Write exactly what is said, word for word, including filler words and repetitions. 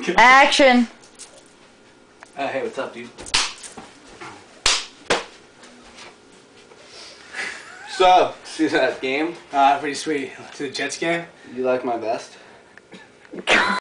Action. Uh, hey, what's up, dude? So, see that game? Uh, pretty sweet. To the Jets game? You like my vest?